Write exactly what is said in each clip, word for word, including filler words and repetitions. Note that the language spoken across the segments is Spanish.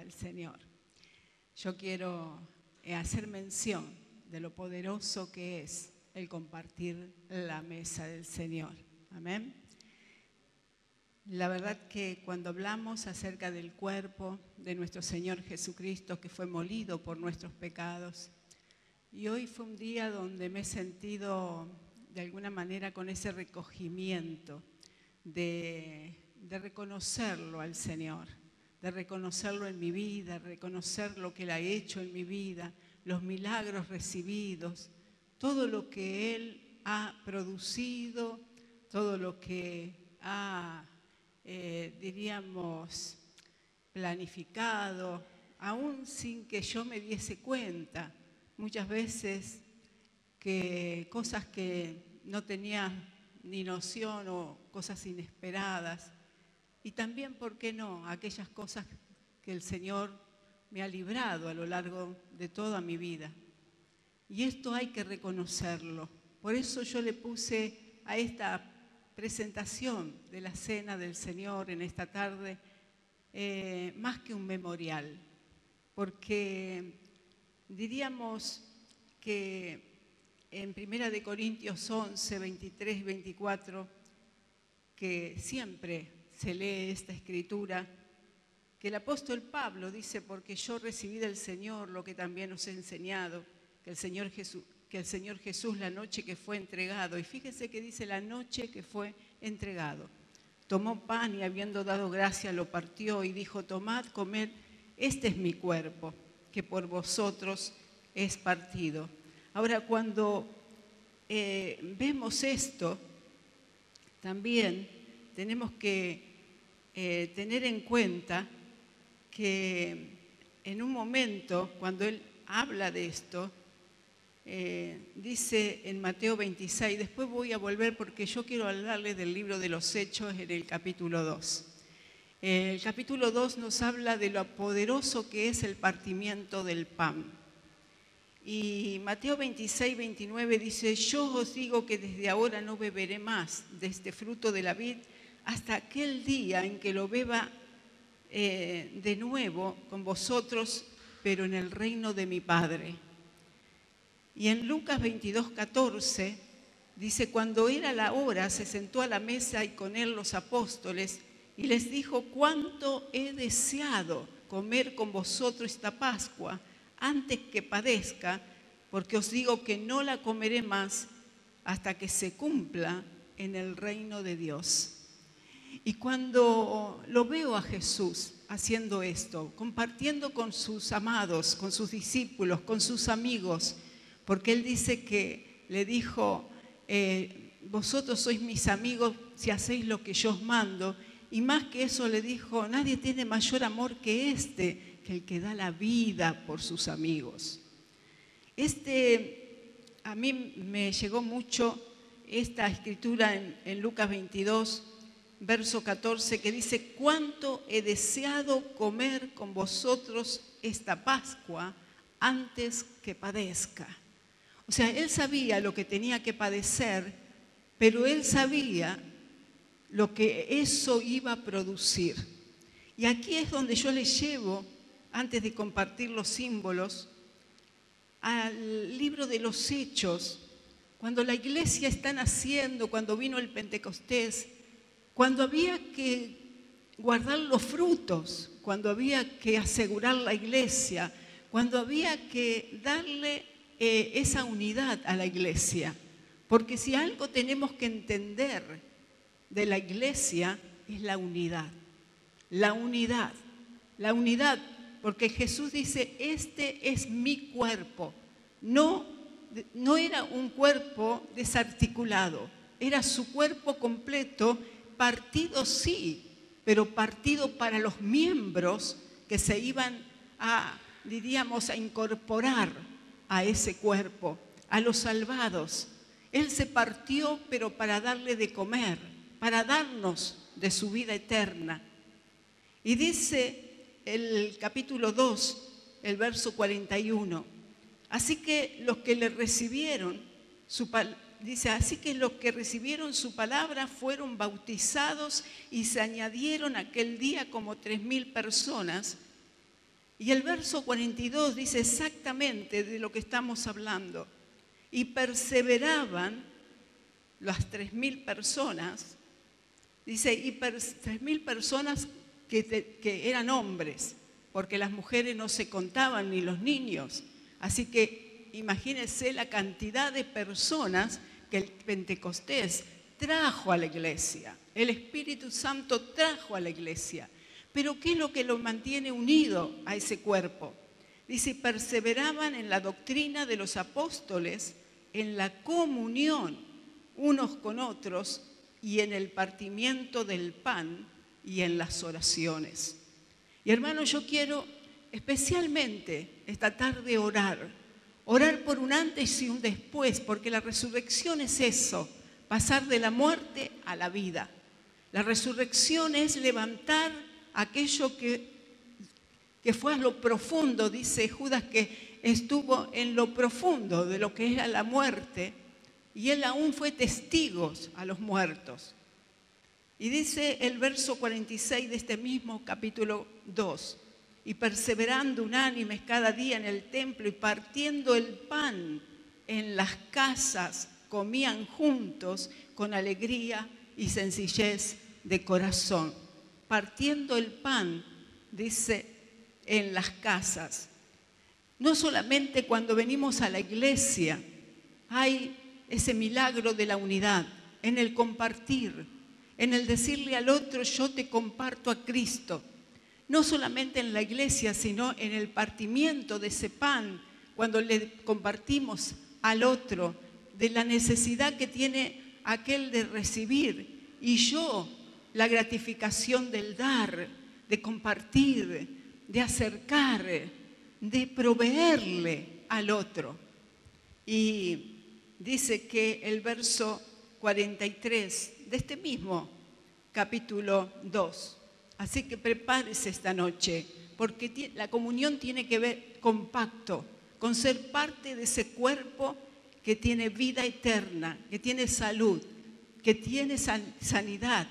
del Señor. Yo quiero hacer mención de lo poderoso que es el compartir la mesa del Señor. Amén. La verdad que cuando hablamos acerca del cuerpo de nuestro Señor Jesucristo, que fue molido por nuestros pecados, y hoy fue un día donde me he sentido de alguna manera con ese recogimiento de, de reconocerlo al Señor, de reconocerlo en mi vida, reconocer lo que Él ha hecho en mi vida, los milagros recibidos, todo lo que Él ha producido, todo lo que ha, eh, diríamos, planificado, aún sin que yo me diese cuenta. Muchas veces que cosas que no tenía ni noción o cosas inesperadas. Y también, ¿por qué no?, aquellas cosas que el Señor me ha librado a lo largo de toda mi vida. Y esto hay que reconocerlo. Por eso yo le puse a esta presentación de la cena del Señor en esta tarde eh, más que un memorial. Porque diríamos que en Primera de Corintios once, veintitrés y veinticuatro, que siempre se lee esta escritura, que el apóstol Pablo dice: porque yo recibí del Señor lo que también os he enseñado, que el Señor Jesús, que el Señor Jesús la noche que fue entregado, y fíjese que dice la noche que fue entregado, tomó pan y habiendo dado gracia lo partió y dijo: tomad, comed, este es mi cuerpo, que por vosotros es partido. Ahora, cuando eh, vemos esto, también tenemos que eh, tener en cuenta que en un momento, cuando él habla de esto, eh, dice en Mateo veintiséis, después voy a volver porque yo quiero hablarles del libro de los Hechos en el capítulo dos. El capítulo dos nos habla de lo poderoso que es el partimiento del pan. Y Mateo veintiséis, veintinueve dice: yo os digo que desde ahora no beberé más de este fruto de la vid hasta aquel día en que lo beba eh, de nuevo con vosotros, pero en el reino de mi Padre. Y en Lucas veintidós, catorce dice: cuando era la hora, se sentó a la mesa y con él los apóstoles y les dijo: cuánto he deseado comer con vosotros esta Pascua antes que padezca, porque os digo que no la comeré más hasta que se cumpla en el reino de Dios. Y cuando lo veo a Jesús haciendo esto, compartiendo con sus amados, con sus discípulos, con sus amigos, porque Él dice que le dijo: eh, vosotros sois mis amigos si hacéis lo que yo os mando, y más que eso le dijo: nadie tiene mayor amor que este, que el que da la vida por sus amigos. Este, a mí me llegó mucho esta escritura en, en Lucas veintidós, verso catorce, que dice: cuánto he deseado comer con vosotros esta Pascua antes que padezca. O sea, él sabía lo que tenía que padecer, pero él sabía lo que eso iba a producir. Y aquí es donde yo les llevo, antes de compartir los símbolos, al libro de los Hechos, cuando la iglesia está naciendo, cuando vino el Pentecostés, cuando había que guardar los frutos, cuando había que asegurar la iglesia, cuando había que darle eh, esa unidad a la iglesia. Porque si algo tenemos que entender de la iglesia es la unidad. La unidad, la unidad, porque Jesús dice: este es mi cuerpo. No, no era un cuerpo desarticulado, era su cuerpo completo, partido sí, pero partido para los miembros que se iban a, diríamos, a incorporar a ese cuerpo, a los salvados. Él se partió, pero para darle de comer, para darnos de su vida eterna. Y dice el capítulo dos, el verso cuarenta y uno, así que los que le recibieron, su, dice, así que los que recibieron su palabra fueron bautizados y se añadieron aquel día como tres mil personas. Y el verso cuarenta y dos dice exactamente de lo que estamos hablando. Y perseveraban las tres mil personas, dice, y tres mil personas que, te, que eran hombres, porque las mujeres no se contaban ni los niños. Así que imagínense la cantidad de personas que el Pentecostés trajo a la iglesia. El Espíritu Santo trajo a la iglesia. Pero ¿qué es lo que lo mantiene unido a ese cuerpo? Dice, perseveraban en la doctrina de los apóstoles, en la comunión unos con otros y en el partimiento del pan y en las oraciones. Y hermanos, yo quiero especialmente esta tarde orar, orar por un antes y un después, porque la resurrección es eso, pasar de la muerte a la vida. La resurrección es levantar aquello que, que fue a lo profundo, dice Judas, que estuvo en lo profundo de lo que era la muerte, y él aún fue testigo a los muertos. Y dice el verso cuarenta y seis de este mismo capítulo dos, y perseverando unánimes cada día en el templo y partiendo el pan en las casas, comían juntos con alegría y sencillez de corazón. Partiendo el pan, dice, en las casas. No solamente cuando venimos a la iglesia hay ese milagro de la unidad, en el compartir, en el decirle al otro, yo te comparto a Cristo. No solamente en la iglesia, sino en el partimiento de ese pan, cuando le compartimos al otro de la necesidad que tiene aquel de recibir, y yo la gratificación del dar, de compartir, de acercar, de proveerle al otro. Y dice que el verso cuarenta y tres de este mismo capítulo dos. Así que prepárese esta noche, porque la comunión tiene que ver con pacto, con ser parte de ese cuerpo que tiene vida eterna, que tiene salud, que tiene san- sanidad.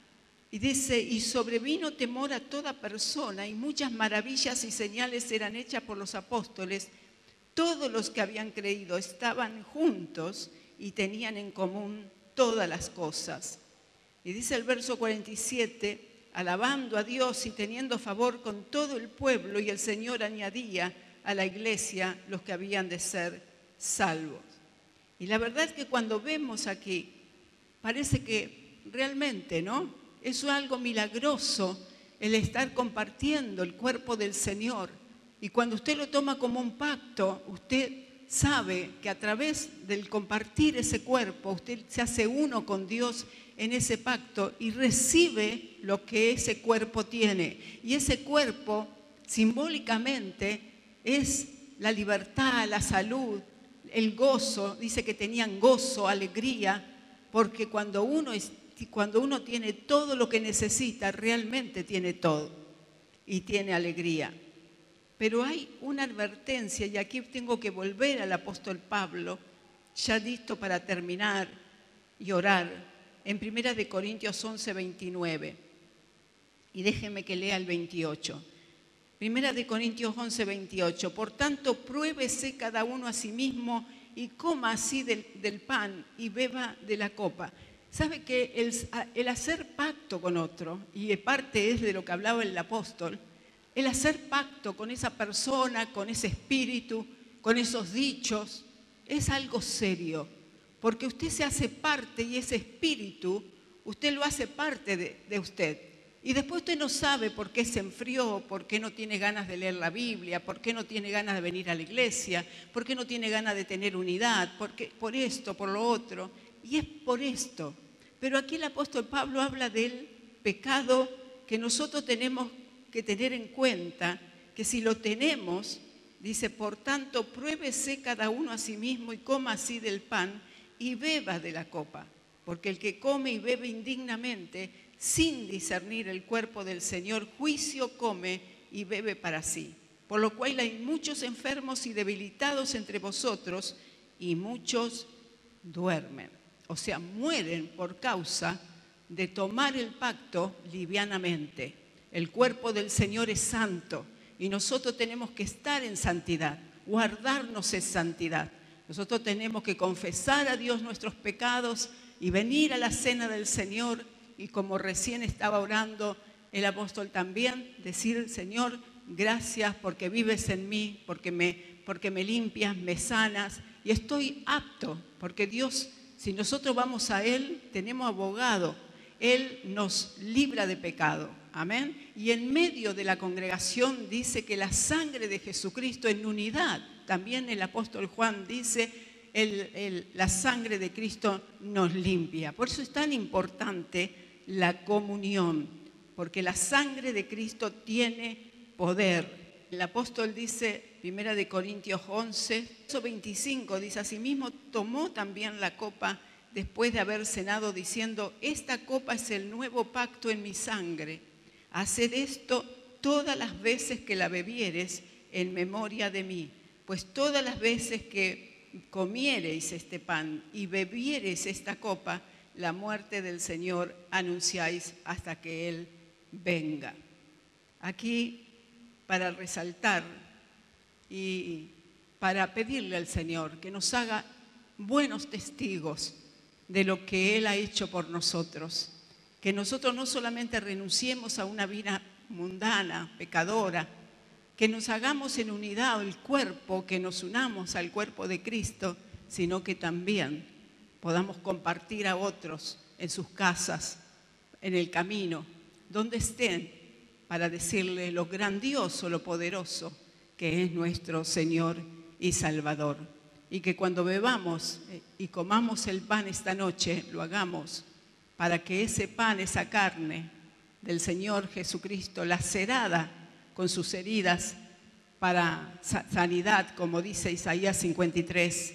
Y dice, y sobrevino temor a toda persona, y muchas maravillas y señales eran hechas por los apóstoles. Todos los que habían creído estaban juntos y tenían en común todas las cosas. Y dice el verso cuarenta y siete, alabando a Dios y teniendo favor con todo el pueblo, y el Señor añadía a la iglesia los que habían de ser salvos. Y la verdad es que cuando vemos aquí, parece que realmente, ¿no? Es algo milagroso el estar compartiendo el cuerpo del Señor. Y cuando usted lo toma como un pacto, usted sabe que a través del compartir ese cuerpo, usted se hace uno con Dios en ese pacto y recibe lo que ese cuerpo tiene. Y ese cuerpo, simbólicamente, es la libertad, la salud, el gozo. Dice que tenían gozo, alegría, porque cuando uno, es, cuando uno tiene todo lo que necesita, realmente tiene todo y tiene alegría. Pero hay una advertencia, y aquí tengo que volver al apóstol Pablo, ya listo para terminar y orar, en Primera de Corintios once, veintinueve. Y déjeme que lea el veintiocho. Primera de Corintios once, veintiocho. Por tanto, pruébese cada uno a sí mismo y coma así del, del pan y beba de la copa. ¿Sabe que el, el hacer pacto con otro, y parte es de lo que hablaba el apóstol, el hacer pacto con esa persona, con ese espíritu, con esos dichos, es algo serio, porque usted se hace parte y ese espíritu, usted lo hace parte de, de usted. Y después usted no sabe por qué se enfrió, por qué no tiene ganas de leer la Biblia, por qué no tiene ganas de venir a la iglesia, por qué no tiene ganas de tener unidad, por, qué, por esto, por lo otro. Y es por esto. Pero aquí el apóstol Pablo habla del pecado que nosotros tenemos que tener en cuenta, que si lo tenemos, dice, por tanto, pruébese cada uno a sí mismo y coma así del pan y beba de la copa. Porque el que come y bebe indignamente, sin discernir el cuerpo del Señor, juicio come y bebe para sí. Por lo cual hay muchos enfermos y debilitados entre vosotros, y muchos duermen. O sea, mueren por causa de tomar el pacto livianamente. El cuerpo del Señor es santo y nosotros tenemos que estar en santidad, guardarnos en santidad. Nosotros tenemos que confesar a Dios nuestros pecados y venir a la cena del Señor, y como recién estaba orando el apóstol también, decir: Señor, gracias porque vives en mí, porque me, porque me limpias, me sanas, y estoy apto, porque Dios, si nosotros vamos a Él, tenemos abogado, Él nos libra de pecado, amén. Y en medio de la congregación dice que la sangre de Jesucristo en unidad, también el apóstol Juan dice, el, el, la sangre de Cristo nos limpia. Por eso es tan importante la comunión, porque la sangre de Cristo tiene poder. El apóstol dice, primera de Corintios once, verso veinticinco, dice: asimismo tomó también la copa después de haber cenado, diciendo: esta copa es el nuevo pacto en mi sangre. Haced esto todas las veces que la bebiereis en memoria de mí. Pues todas las veces que comiereis este pan y bebiereis esta copa, la muerte del Señor anunciáis hasta que Él venga. Aquí, para resaltar y para pedirle al Señor que nos haga buenos testigos de lo que Él ha hecho por nosotros. Que nosotros no solamente renunciemos a una vida mundana, pecadora, que nos hagamos en unidad el cuerpo, que nos unamos al cuerpo de Cristo, sino que también podamos compartir a otros en sus casas, en el camino, donde estén, para decirle lo grandioso, lo poderoso que es nuestro Señor y Salvador. Y que cuando bebamos y comamos el pan esta noche, lo hagamos para que ese pan, esa carne del Señor Jesucristo, lacerada con sus heridas para sanidad, como dice Isaías cincuenta y tres,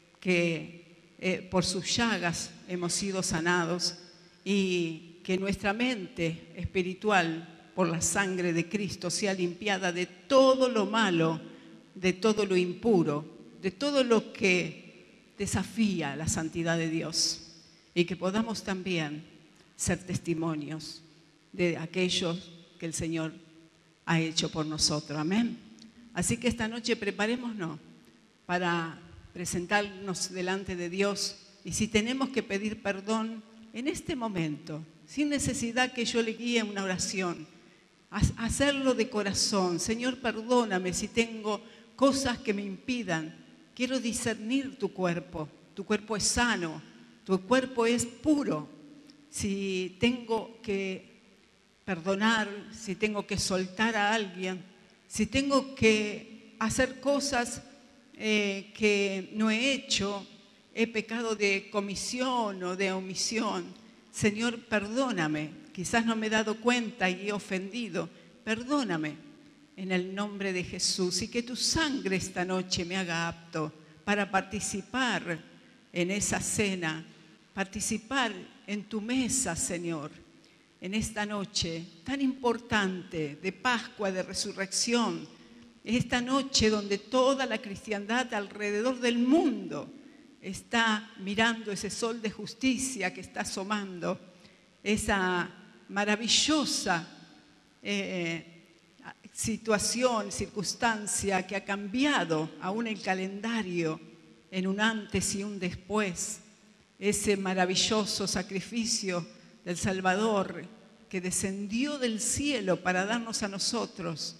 que eh, por sus llagas hemos sido sanados, y que nuestra mente espiritual, por la sangre de Cristo, sea limpiada de todo lo malo, de todo lo impuro, de todo lo que desafía la santidad de Dios, y que podamos también ser testimonios de aquellos que el Señor ha hecho por nosotros. Amén. Así que esta noche preparémonos para presentarnos delante de Dios, y si tenemos que pedir perdón en este momento, sin necesidad que yo le guíe una oración, hacerlo de corazón. Señor, perdóname si tengo cosas que me impidan. Quiero discernir tu cuerpo. Tu cuerpo es sano, tu cuerpo es puro. Si tengo que perdonar, si tengo que soltar a alguien, si tengo que hacer cosas eh, que no he hecho, he pecado de comisión o de omisión. Señor, perdóname. Quizás no me he dado cuenta y he ofendido. Perdóname en el nombre de Jesús, y que tu sangre esta noche me haga apto para participar en esa cena, participar en tu mesa, Señor, en esta noche tan importante de Pascua, de Resurrección, esta noche donde toda la cristiandad alrededor del mundo está mirando ese sol de justicia que está asomando, esa maravillosa eh, situación, circunstancia que ha cambiado aún el calendario en un antes y un después, ese maravilloso sacrificio del Salvador que descendió del cielo para darnos a nosotros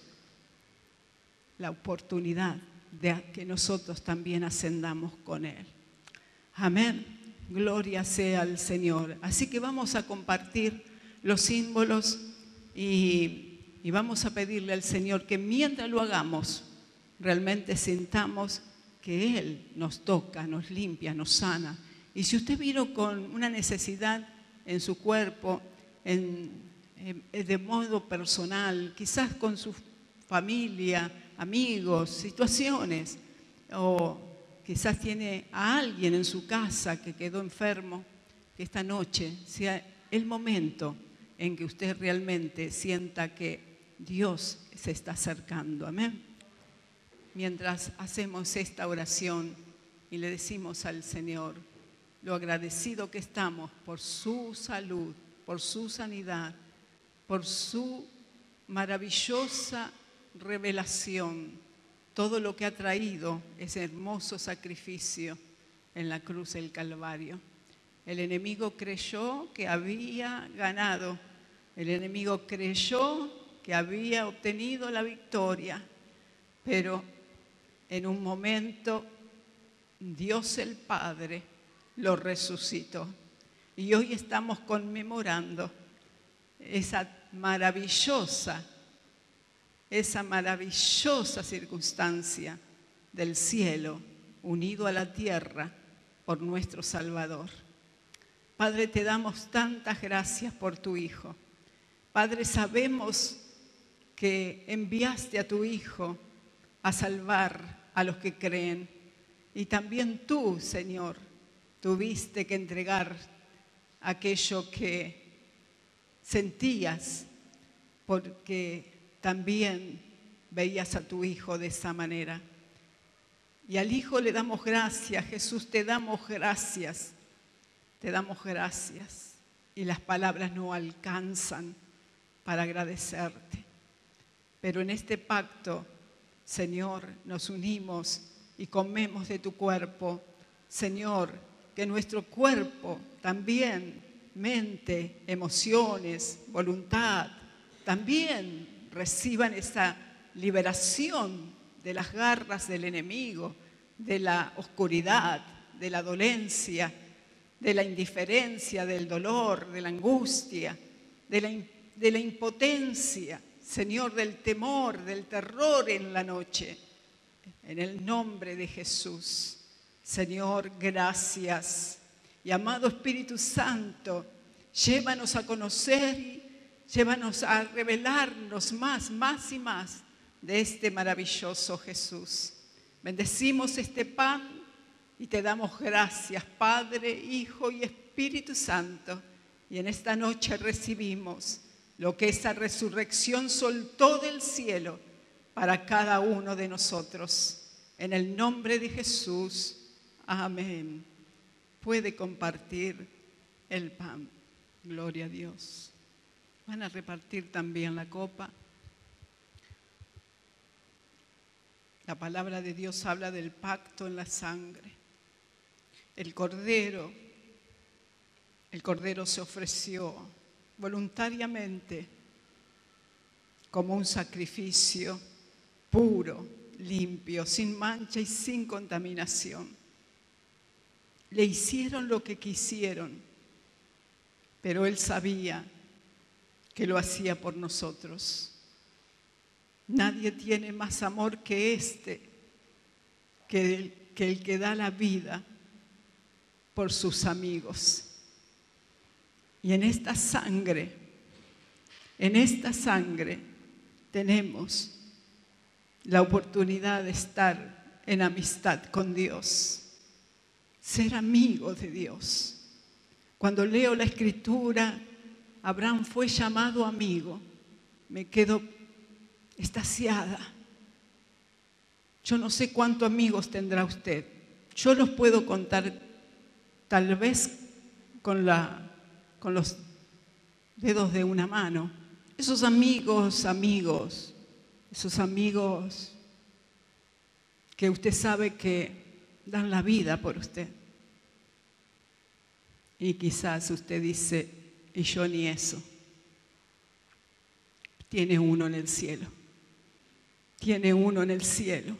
la oportunidad de que nosotros también ascendamos con Él. Amén. Gloria sea al Señor. Así que vamos a compartir los símbolos y, y vamos a pedirle al Señor que mientras lo hagamos, realmente sintamos que Él nos toca, nos limpia, nos sana. Y si usted vino con una necesidad en su cuerpo, en, en, de modo personal, quizás con su familia, amigos, situaciones, o quizás tiene a alguien en su casa que quedó enfermo, que esta noche sea el momento en que usted realmente sienta que Dios se está acercando. Amén. Mientras hacemos esta oración y le decimos al Señor lo agradecido que estamos por su salud, por su sanidad, por su maravillosa revelación todo lo que ha traído ese hermoso sacrificio en la cruz del Calvario. El enemigo creyó que había ganado, el enemigo creyó que había obtenido la victoria, pero en un momento Dios el Padre lo resucitó. Y hoy estamos conmemorando esa maravillosa, esa maravillosa circunstancia del cielo unido a la tierra por nuestro Salvador. Padre, te damos tantas gracias por tu Hijo. Padre, sabemos que enviaste a tu Hijo a salvar a los que creen. Y también tú, Señor, tuviste que entregar aquello que sentías, porque también veías a tu Hijo de esa manera. Y al Hijo le damos gracias, Jesús, te damos gracias, te damos gracias. Y las palabras no alcanzan para agradecerte. Pero en este pacto, Señor, nos unimos y comemos de tu cuerpo. Señor, que nuestro cuerpo también, mente, emociones, voluntad, también reciban esa liberación de las garras del enemigo, de la oscuridad, de la dolencia, de la indiferencia, del dolor, de la angustia, de la, de la impotencia, Señor, del temor, del terror en la noche. En el nombre de Jesús, Señor, gracias. Y amado Espíritu Santo, llévanos a conocer y llévanos a revelarnos más, más y más de este maravilloso Jesús. Bendecimos este pan y te damos gracias, Padre, Hijo y Espíritu Santo. Y en esta noche recibimos lo que esa resurrección soltó del cielo para cada uno de nosotros. En el nombre de Jesús, amén. Puede compartir el pan. Gloria a Dios. Van a repartir también la copa. La palabra de Dios habla del pacto en la sangre. El Cordero, el Cordero se ofreció voluntariamente como un sacrificio puro, limpio, sin mancha y sin contaminación. Le hicieron lo que quisieron, pero Él sabía que lo hacía por nosotros. Nadie tiene más amor que este, que el, que el que da la vida por sus amigos. Y en esta sangre, en esta sangre tenemos la oportunidad de estar en amistad con Dios, ser amigos de Dios. Cuando leo la Escritura, Abraham fue llamado amigo. Me quedo extasiada. Yo no sé cuántos amigos tendrá usted. Yo los puedo contar tal vez con, la, con los dedos de una mano. Esos amigos, amigos, esos amigos que usted sabe que dan la vida por usted. Y quizás usted dice, y yo ni eso. Tiene uno en el cielo. Tiene uno en el cielo.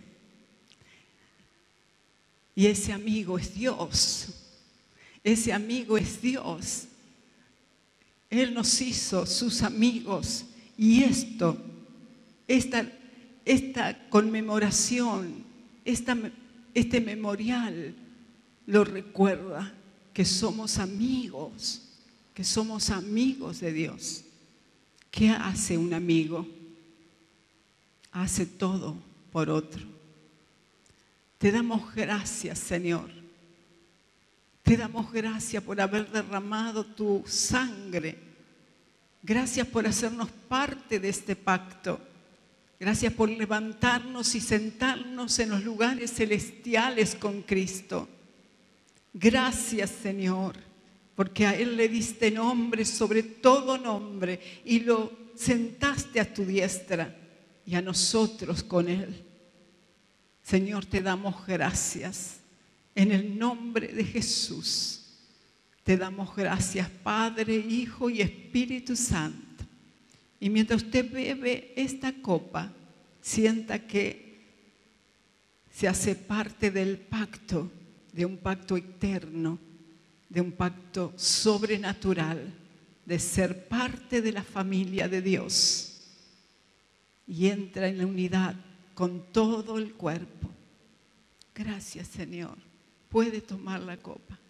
Y ese amigo es Dios. Ese amigo es Dios. Él nos hizo sus amigos. Y esto, esta, esta conmemoración, esta, este memorial lo recuerda, que somos amigos, que somos amigos de Dios. ¿Qué hace un amigo? Hace todo por otro. Te damos gracias, Señor. Te damos gracias por haber derramado tu sangre. Gracias por hacernos parte de este pacto. Gracias por levantarnos y sentarnos en los lugares celestiales con Cristo. Gracias, Señor, porque a Él le diste nombre sobre todo nombre y lo sentaste a tu diestra. y a nosotros con Él. Señor, te damos gracias. En el nombre de Jesús, te damos gracias, Padre, Hijo y Espíritu Santo. Y mientras usted bebe esta copa, sienta que se hace parte del pacto, de un pacto eterno, de un pacto sobrenatural, de ser parte de la familia de Dios. Y entra en la unidad con todo el cuerpo. Gracias, Señor. Puede tomar la copa.